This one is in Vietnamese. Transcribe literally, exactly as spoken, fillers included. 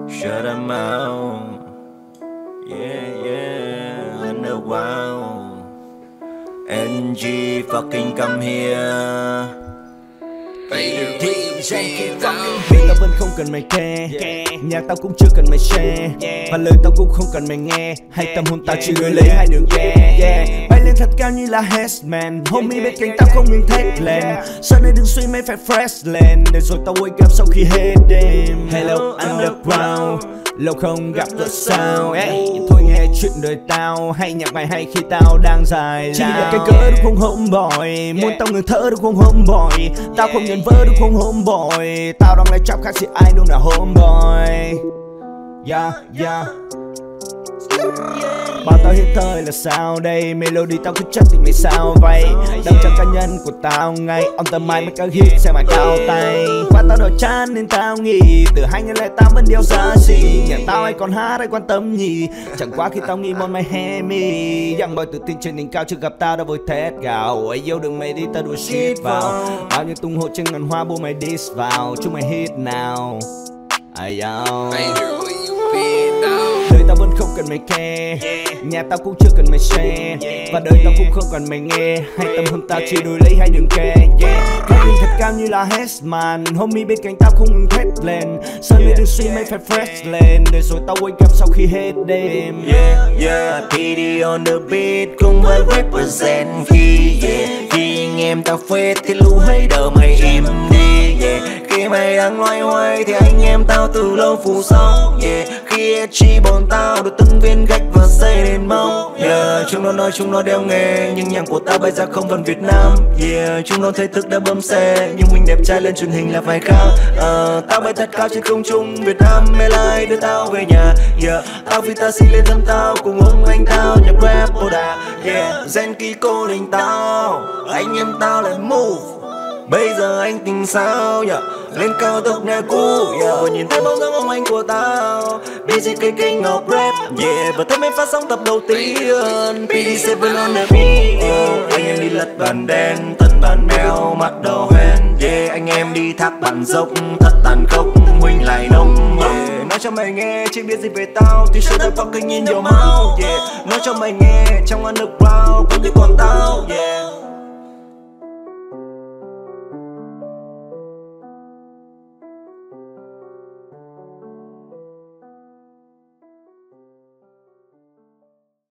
shut them out. Yeah, yeah, underground. N G fucking come here. Biết tao vẫn không cần mày kê, nhà tao cũng chưa cần mày share, và lời tao cũng không cần mày nghe. Hay tâm hồn tao chỉ gửi lấy hai đường ghe. Bay lên thật cao như là Hessman, homie bên cạnh tao không ngừng thét lên. Sau này đừng suy mấy phải fresh lên, để rồi tao wake up sau khi hết đêm. Hello underground, lâu không gặp được sao. Hey, thôi nghe chuyện đời tao, hay nhạc mày hay khi tao đang dài lao. Chỉ là cái cớ đúng không homeboy, muốn tao ngừng thở đúng không homeboy. Tao không nhận vỡ đúng không homeboy, tao đang lấy trap khác gì ai đâu là homeboy. Yeah, yeah. Bảo tao hết thời là sao đây, melody tao cứ chất thì mày sao vậy. Đâm trong cá nhân của tao ngay, on tầm mai mới các hit xe mày cao tay. Và tao đổi chán nên tao nghĩ, từ hai nghìn lẻ tám vẫn điều xa xỉ. Nhà tao ai còn hát ai quan tâm nhỉ, chẳng qua khi tao nghĩ món mày hemi. Young boy tự tin trên đỉnh cao chưa gặp tao đã vội thét gào. Ôi yêu đừng mày đi tao đuổi shit vào, bao nhiêu tung hộ trên ngàn hoa bố mày diss vào. Chúng mày hit nào ai yo. Đời tao vẫn không cần mày kê, nhà tao cũng chưa cần mày share, và đời tao cũng không cần mày nghe. Hay tâm hồn tao chỉ đổi lấy hai đường kê. Cao lên thật cao như là Hessman, homie bên cạnh tao không ngừng thét lên. Sau này đừng suy mấy phải fresh lên, để rồi tao wake up sau khi hết đêm. Yeah, yeah, P D on the beat cùng với represent khi yeah. Khi anh em tao phết thì lũ hay đờ mày im đi yeah. Khi mày đang loay hoay thì anh em tao từ lâu phủ sóng yeah. Khi chi bọn tao được từng viên gạch và xây nên mong yeah. Chúng nó nói chúng nó đeo nghề, nhưng nhạc của tao bây giờ không còn Việt Nam yeah. Chúng nó thấy thức đã bấm xe, nhưng mình đẹp trai lên truyền hình là phải khác uh, Tao bay thật cao trên không trung Việt Nam, mê lai đưa tao về nhà yeah. Tao vì ta xin lên thăm tao cùng ông anh tao nhạc rap bồ đà yeah. Gen ký cô đình tao, anh em tao lại move. Bây giờ anh tình sao yeah. Lên cao tốc nhà cũ yeah. Vừa nhìn thấy bóng dáng ông anh của tao đê gi kênh kênh Ngọc Rap yeah. Và thấy mấy phát sóng tập đầu tiên P D seven on the beat yeah. Anh em đi lật bàn đen, tân bàn mèo, mặt đầu hoen yeah. Anh em đi thác bản dốc, thật tàn khốc, huynh lại nông yeah. Nói cho mày nghe, chưa biết gì về tao thì shut the fucking in your mouth yeah. Nói cho mày nghe, trong underground